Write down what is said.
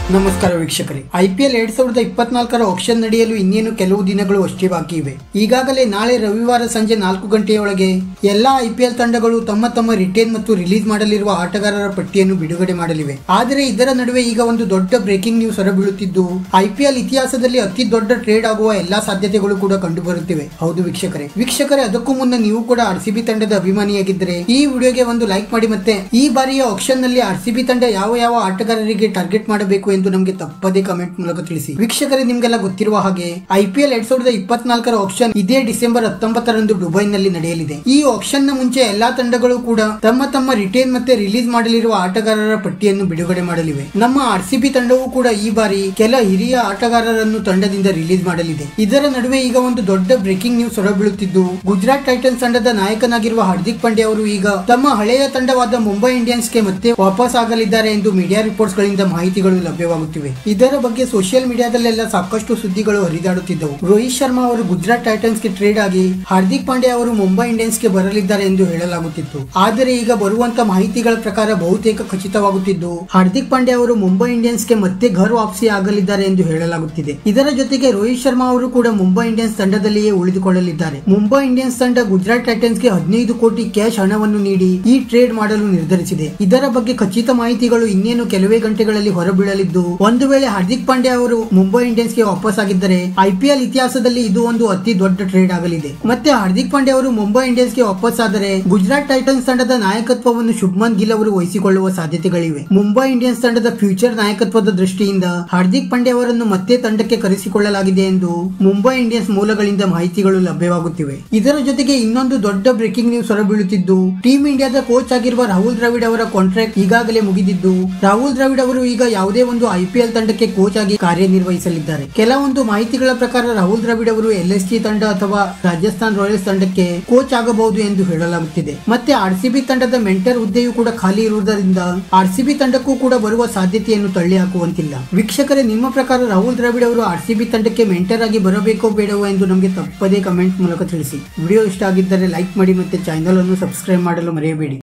ನಮಸ್ಕಾರ ವೀಕ್ಷಕರೇ, IPL 2024 action ನಡೆಯಲು ಇನ್ನೇನು ಕೆಲವು ದಿನಗಳು ಅಷ್ಟೇ ಬಾಕಿ ಇವೆ. ಈಗಾಗಲೇ ನಾಳೆ ರವಿವಾರ ಸಂಜೆ 4 ಗಂಟೆಯೊಳಗೆ ಎಲ್ಲಾ IPL ತಂಡಗಳು ತಮ್ಮ ತಮ್ಮ ರಿಟೇನ್ ಮತ್ತು ರಿಲೀಸ್ ಮಾಡಲಿರುವ ಆಟಗಾರರ ಪಟ್ಟಿಯನ್ನು ಬಿಡುಗಡೆ ಮಾಡಲಿವೆ. ಆದರೆ ಇದರ ನಡುವೆ ಈಗ ಒಂದು ದೊಡ್ಡ ಬ್ರೇಕಿಂಗ್ ನ್ಯೂಸ್ ಹೊರಬೀಳುತ್ತಿದ್ದು, IPL ಇತಿಹಾಸದಲ್ಲಿ ಅತಿ ದೊಡ್ಡ ಟ್ರೇಡ್ ಆಗುವ ಎಲ್ಲಾ ಸಾಧ್ಯತೆಗಳು ಕೂಡ ಕಂಡುಬರುತ್ತಿವೆ. ಹೌದು ವೀಕ್ಷಕರೇ, ಅದಕ್ಕೂ ಮುನ್ನ ನೀವು ಕೂಡ RCB ತಂಡದ ಅಭಿಮಾನಿಯಾಗಿದ್ದರೆ ಈ ವಿಡಿಯೋಗೆ ಒಂದು ಲೈಕ್ ಮಾಡಿ. ಮತ್ತೆ ಈ ಬಾರಿಯ ಆಕ್ಷನ್ ನಲ್ಲಿ RCB ತಂಡ ಯಾವ ಆಟಗಾರರಿಗೆ ಟಾರ್ಗೆಟ್ ಮಾಡಬೇಕು ಎಂದು ನಮಗೆ ತಪ್ಪದೇ ಕಮೆಂಟ್ ಮೂಲಕ ತಿಳಿಸಿ. ವೀಕ್ಷಕರೇ, ನಿಮಗೆಲ್ಲ ಗೊತ್ತಿರುವ ಹಾಗೆ IPL 2024 ಆಕ್ಷನ್ ಇದೇ ಡಿಸೆಂಬರ್ 19ರಂದು ದುಬೈನಲ್ಲಿ ನಡೆಯಲಿದೆ. ಈ ಆಕ್ಷನ್ ನ ಮುಂಚೆ ಎಲ್ಲಾ ತಂಡಗಳು ಕೂಡ ತಮ್ಮ ರಿಟೇನ್ ಮತ್ತೆ ರಿಲೀಸ್ ಮಾಡಲಿರುವ ಆಟಗಾರರ ಪಟ್ಟಿಯನ್ನು ಬಿಡುಗಡೆ ಮಾಡಲಿವೆ. ನಮ್ಮ RCB ತಂಡವು ಕೂಡ ಈ ಬಾರಿ ಕೆಲ ಹಿರಿಯ ಆಟಗಾರರನ್ನು ತಂಡದಿಂದ ರಿಲೀಸ್ ಮಾಡಲಿದೆ. ಇದರ ನಡುವೆ ಈಗ ಒಂದು ದೊಡ್ಡ ಬ್ರೇಕಿಂಗ್ ನ್ಯೂಸ್ ಹೊರಬೀಳುತ್ತಿದ್ದು, ಗುಜರಾತ್ ಟೈಟನ್ಸ್ ತಂಡದ ನಾಯಕನಾಗಿರುವ ಹಾರ್ದಿಕ್ ಪಾಂಡ್ಯ ಅವರು ಈಗ ತಮ್ಮ ಹಳೆಯ ತಂಡವಾದ ಮುಂಬೈ ಇಂಡಿಯನ್ಸ್ ಗೆ ಮತ್ತೆ ವಾಪಸ್ ಆಗಲಿದ್ದಾರೆ ಎಂದು ಮೀಡಿಯಾ ರಿಪೋರ್ಟ್ಸ್ ಗಳಿಂದ ಮಾಹಿತಿಗಳು ಲಭ್ಯವಾಗುತ್ತಿವೆ. ಇದರ ಬಗ್ಗೆ ಸೋಷಿಯಲ್ ಮೀಡಿಯಾದಲ್ಲೆಲ್ಲ ಸಾಕಷ್ಟು ಸುದ್ದಿಗಳು ಹರಿದಾಡುತ್ತಿದ್ದವು. ರೋಹಿತ್ ಶರ್ಮಾ ಅವರು ಗುಜರಾತ್ ಟೈಟನ್ಸ್ ಗೆ ಟ್ರೇಡ್ ಆಗಿ ಹಾರ್ದಿಕ್ ಪಾಂಡ್ಯ ಅವರು ಮುಂಬೈ ಇಂಡಿಯನ್ಸ್ ಗೆ ಬರಲಿದ್ದಾರೆ ಎಂದು ಹೇಳಲಾಗುತ್ತಿತ್ತು. ಆದರೆ ಈಗ ಬರುವಂತ ಮಾಹಿತಿಗಳ ಪ್ರಕಾರ ಬಹುತೇಕ ಖಚಿತವಾಗುತ್ತಿದ್ದು, ಹಾರ್ದಿಕ್ ಪಾಂಡ್ಯ ಅವರು ಮುಂಬೈ ಇಂಡಿಯನ್ಸ್ ಗೆ ಮತ್ತೆ ಘರ್ ವಾಪಸಿ ಆಗಲಿದ್ದಾರೆ ಎಂದು ಹೇಳಲಾಗುತ್ತಿದೆ. ಇದರ ಜೊತೆಗೆ ರೋಹಿತ್ ಶರ್ಮಾ ಅವರು ಕೂಡ ಮುಂಬೈ ಇಂಡಿಯನ್ಸ್ ತಂಡದಲ್ಲಿಯೇ ಉಳಿದುಕೊಳ್ಳಲಿದ್ದಾರೆ. ಮುಂಬೈ ಇಂಡಿಯನ್ಸ್ ತಂಡ ಗುಜರಾತ್ ಟೈಟನ್ಸ್ ಗೆ 15 ಕೋಟಿ ಕ್ಯಾಶ್ ಹಣವನ್ನು ನೀಡಿ ಈ ಟ್ರೇಡ್ ಮಾಡಲು ನಿರ್ಧರಿಸಿದೆ. ಇದರ ಬಗ್ಗೆ ಖಚಿತ ಮಾಹಿತಿಗಳು ಇನ್ನೇನು ಕೆಲವೇ ಗಂಟೆಗಳಲ್ಲಿ ಹೊರಬೀಳಲಿದ್ದು, ಒಂದು ವೇಳೆ ಹಾರ್ದಿಕ್ ಪಾಂಡ್ಯ ಅವರು ಮುಂಬೈ ಇಂಡಿಯನ್ಸ್ ಗೆ ವಾಪಸ್ ಆಗಿದ್ದರೆ IPL ಇತಿಹಾಸದಲ್ಲಿ ಇದು ಒಂದು ಅತಿ ದೊಡ್ಡ ಟ್ರೇಡ್ ಆಗಲಿದೆ. ಮತ್ತೆ ಹಾರ್ದಿಕ್ ಪಾಂಡ್ಯ ಅವರು ಮುಂಬೈ ಇಂಡಿಯನ್ಸ್ ಗೆ ವಾಪಸ್ ಆದರೆ ಗುಜರಾತ್ ಟೈಟನ್ಸ್ ತಂಡದ ನಾಯಕತ್ವವನ್ನು ಶುಭ್ಮನ್ ಗಿಲ್ ಅವರು ವಹಿಸಿಕೊಳ್ಳುವ ಸಾಧ್ಯತೆಗಳಿವೆ. ಮುಂಬೈ ಇಂಡಿಯನ್ಸ್ ತಂಡದ ಫ್ಯೂಚರ್ ನಾಯಕತ್ವದ ದೃಷ್ಟಿಯಿಂದ ಹಾರ್ದಿಕ್ ಪಾಂಡ್ಯ ಅವರನ್ನು ಮತ್ತೆ ತಂಡಕ್ಕೆ ಕರೆಸಿಕೊಳ್ಳಲಾಗಿದೆ ಎಂದು ಮುಂಬೈ ಇಂಡಿಯನ್ಸ್ ಮೂಲಗಳಿಂದ ಮಾಹಿತಿಗಳು ಲಭ್ಯವಾಗುತ್ತಿವೆ. ಇದರ ಜೊತೆಗೆ ಇನ್ನೊಂದು ದೊಡ್ಡ ಬ್ರೇಕಿಂಗ್ ನ್ಯೂಸ್ ಹೊರಬೀಳುತ್ತಿದ್ದು, ಟೀಮ್ ಇಂಡಿಯಾದ ಕೋಚ್ ಆಗಿರುವ ರಾಹುಲ್ ದ್ರಾವಿಡ್ ಅವರ ಕಾಂಟ್ರಾಕ್ಟ್ ಈಗಾಗಲೇ ಮುಗಿದಿದ್ದು, ರಾಹುಲ್ ದ್ರಾವಿಡ್ ಅವರು ಈಗ ಯಾವುದೇ ಒಂದು IPL ತಂಡಕ್ಕೆ ಕೋಚ್ ಆಗಿ ಕಾರ್ಯನಿರ್ವಹಿಸಲಿದ್ದಾರೆ. ಕೆಲವೊಂದು ಮಾಹಿತಿಗಳ ಪ್ರಕಾರ ರಾಹುಲ್ ದ್ರಾವಿಡ್ ಅವರು LSG ತಂಡ ಅಥವಾ ರಾಜಸ್ಥಾನ್ ರಾಯಲ್ಸ್ ತಂಡಕ್ಕೆ ಕೋಚ್ ಆಗಬಹುದು ಎಂದು ಹೇಳಲಾಗುತ್ತಿದೆ. ಮತ್ತೆ RCB ತಂಡದ ಮೆಂಟರ್ ಹುದ್ದೆಯೂ ಕೂಡ ಖಾಲಿ ಇರುವುದರಿಂದ RCB ತಂಡಕ್ಕೂ ಕೂಡ ಬರುವ ಸಾಧ್ಯತೆಯನ್ನು ತಳ್ಳಿ ಹಾಕುವಂತಿಲ್ಲ. ವೀಕ್ಷಕರೇ, ನಿಮ್ಮ ಪ್ರಕಾರ ರಾಹುಲ್ ದ್ರಾವಿಡ್ ಅವರು RCB ತಂಡಕ್ಕೆ ಮೆಂಟರ್ ಆಗಿ ಬರಬೇಕೋ ಬೇಡವೋ ಎಂದು ನಮಗೆ ತಪ್ಪದೇ ಕಮೆಂಟ್ ಮೂಲಕ ತಿಳಿಸಿ. ವಿಡಿಯೋ ಇಷ್ಟ ಆಗಿದ್ದರೆ ಲೈಕ್ ಮಾಡಿ ಮತ್ತೆ ಚಾನೆಲ್ ಅನ್ನು ಸಬ್ಸ್ಕ್ರೈಬ್ ಮಾಡಲು ಮರೆಯಬೇಡಿ.